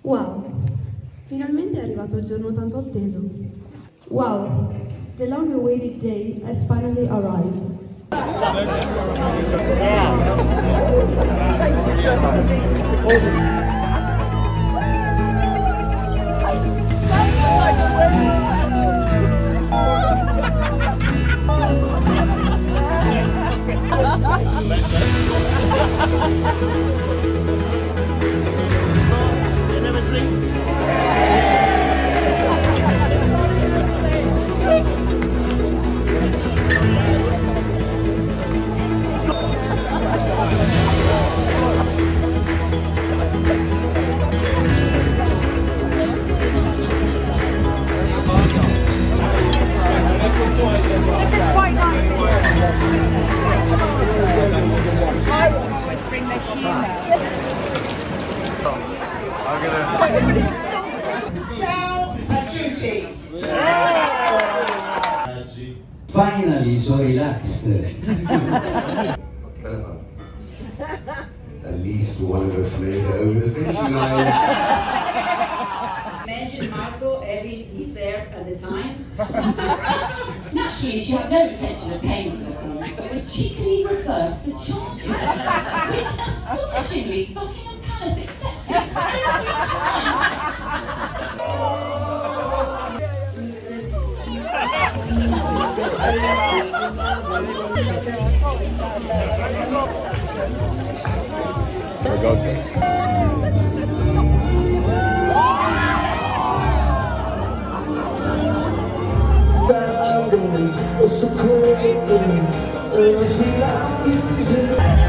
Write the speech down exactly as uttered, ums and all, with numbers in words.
Wow, finalmente è arrivato il giorno tanto atteso. Wow, the long-awaited day has finally arrived. Finally, so relaxed. At least one of us made it over the finishing line. Imagine Marco having his hair at the time. Naturally, she had no intention of paying for the calls, but would cheekily reverse the charges, which astonishingly Buckingham Palace accepted every time. For God's sake. It's so crazy, and I feel like losing.